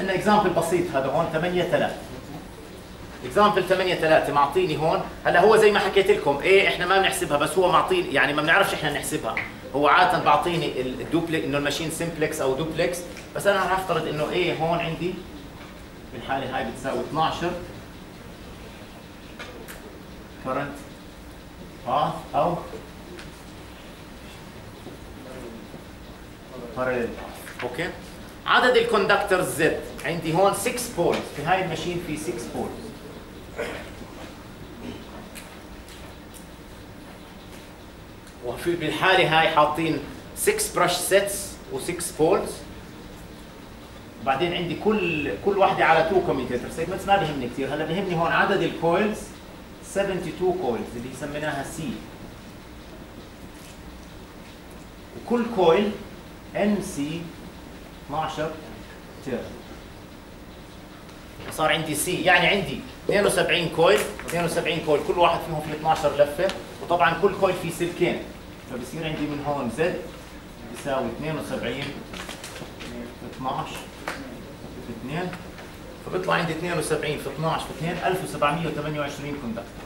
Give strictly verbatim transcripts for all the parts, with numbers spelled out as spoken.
عندنا اكزامبل بسيط هذا هون ثمانية ثلاثة. اكزامبل ثمانية ثلاثة معطيني هون، هلا هو زي ما حكيت لكم ايه احنا ما بنحسبها بس هو معطيني يعني ما بنعرفش احنا نحسبها، هو عادة بعطيني الدوبلكس انه الماشين سمبلكس او دوبلكس، بس انا راح افترض انه ايه هون عندي بالحالة هاي بتساوي اثنعش current path او parallel path. اوكي. عدد الكوندكتورز زد عندي هون ستة بولز، في هاي الماشين في ستة بولز. وفي بالحالة هاي حاطين ستة برش سيتس و6 بولز. بعدين عندي كل كل واحدة على اثنين كوميوتيتر سيجمنتس، ما بيهمني كثير، هلا بيهمني هون عدد الكويلز اثنين وسبعين كويلز اللي سميناها سي. وكل كويل ان سي اثنعش تيرن. صار عندي سي يعني عندي اثنين وسبعين كويل، اثنين وسبعين كويل كل واحد فيهم فيه اثنعش لفة، وطبعا كل كويل فيه سلكين، فبصير عندي من هون زد بيساوي اثنين وسبعين في اثنعش في اثنين، فبيطلع عندي اثنين وسبعين في اثنعش في اثنين ألف وسبعمية وثمانية وعشرين كوندكتور.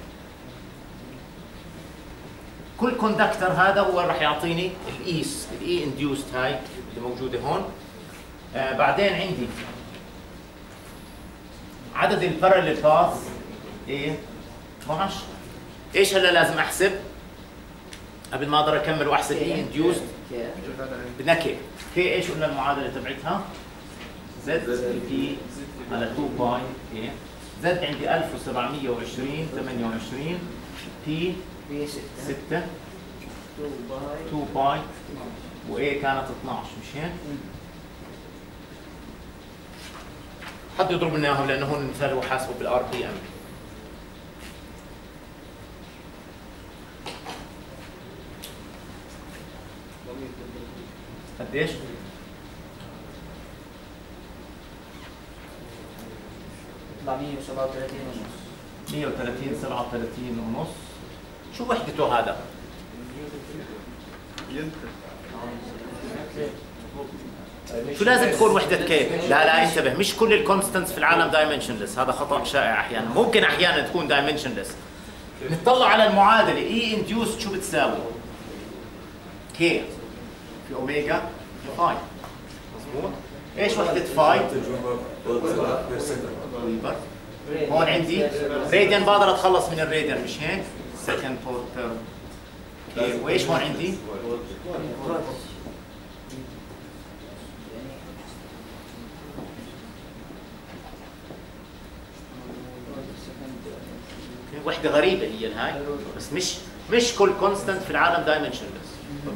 كل كوندكتور هذا هو راح يعطيني الايس الاي انديوست هاي اللي موجوده هون. آه بعدين عندي عدد الباراليل باث ايه اثنعش. ايش هلا لازم احسب قبل ما اقدر اكمل واحسب اي انديوست؟ بدنا كي. كي ايش قلنا المعادله تبعتها؟ زد بي على اثنين باي ايه. زد عندي ألف وسبعمية وعشرين ثمانية وعشرين، بي ستة اثنين باي وايه كانت اثنعش، مش هيك؟ حد يضرب لنا اياهم لانه هون المثال هو حاسبه بالار بي ام. قديش؟ يطلع مية وسبعة وثلاثين ونص. مية وثلاثين سبعة وثلاثين ونص. شو وحدته هذا؟ شو لازم تكون وحدة كي؟ لا لا انتبه، مش كل الكونستنتس في العالم دايمنشنلس، هذا خطأ شائع احيانا، ممكن احيانا تكون دايمنشنلس. نطلع على المعادلة اي انديوست شو بتساوي؟ كي في اوميجا في فاي. مضبوط؟ ايش وحدة فاي؟ ويبر. هون عندي راديان، بقدر اتخلص من الراديان مش هيك؟ سكند بير كي. وايش هون عندي؟ وحدة غريبة هي هاي، بس مش مش كل كونستنت في العالم دايمنشنلس.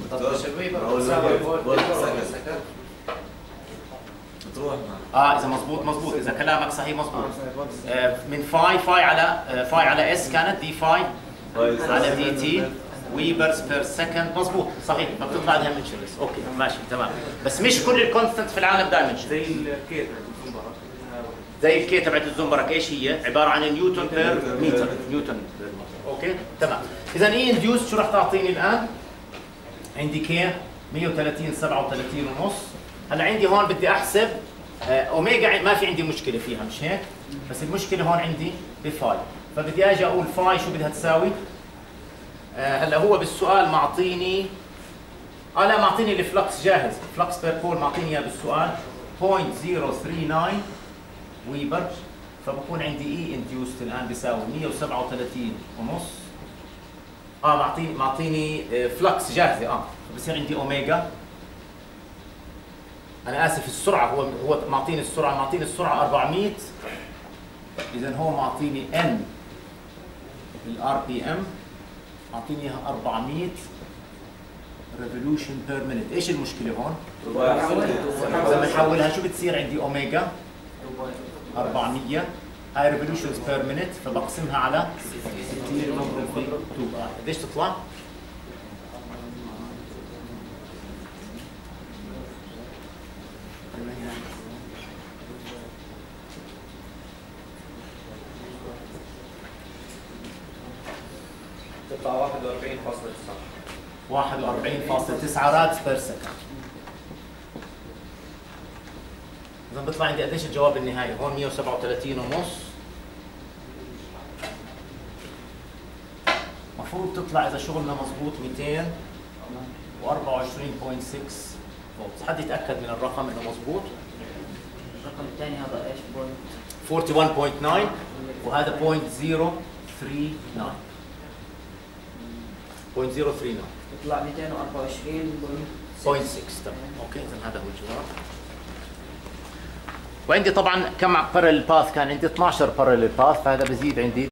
اه اذا مضبوط مضبوط، اذا كلامك صحيح مضبوط. آه من فاي فاي على آه فاي على اس كانت دي فاي على دي تي ويبرز بير سكند، مضبوط صحيح، فبتطلع دايمنشنلس. اوكي ماشي تمام، بس مش كل الكونستنت في العالم دايمنشن. زي الكي زي الكي تبعت الزنبرك ايش هي؟ عباره عن نيوتن بير متر، نيوتن بير متر. اوكي تمام. اذا اي انديوس شو راح تعطيني الان؟ عندي كي مية وثلاثين سبعة وثلاثين ونص. هلا عندي هون بدي احسب آه اوميجا، ما في عندي مشكله فيها مش هيك؟ بس المشكله هون عندي بفاي، فبدي اجي اقول فاي شو بدها تساوي؟ آه هلا هو بالسؤال معطيني اه لا معطيني الفلكس جاهز، فلكس بير بول معطيني اياه بالسؤال صفر فاصلة صفر ثلاثة تسعة ويبر، فبكون عندي اي انديوست الان بيساوي مية وسبعة وثلاثين ونص. اه معطيني معطيني فلكس جاهزه اه، فبصير عندي اوميجا. انا اسف السرعه، هو هو معطيني السرعه، معطيني السرعه أربعمية، اذا هو معطيني ان الار بي ام معطيني اياها أربعمية ريفولوشن بير مينيت. ايش المشكله هون؟ لما نحولها شو بتصير عندي؟ اوميجا أربعمية هاي ريفولوشنز بير مينيت، فبقسمها على ستين مضروب في اثنين. قديش تطلع؟ تطلع واحد وأربعين فاصلة تسعة. واحد وأربعين فاصلة تسعة رات بير سكند. اذا بيطلع عندي قديش الجواب النهائي؟ هون مية وسبعة وثلاثين ونص. المفروض تطلع اذا شغلنا مضبوط مئتين وأربعة وعشرين فاصلة ستة فولت. حد يتاكد من الرقم انه مضبوط؟ الرقم الثاني هذا ايش؟ بوينت واحد وأربعين فاصلة تسعة وهذا بوينت صفر ثلاثة تسعة. بوينت صفر ثلاثة تسعة يطلع مئتين وأربعة وعشرين بوينت ستة. تمام اوكي، اذا هذا هو الجواب. وعندي طبعا كم بارل باث؟ كان عندي اثنعش بارل باث، فهذا بزيد عندي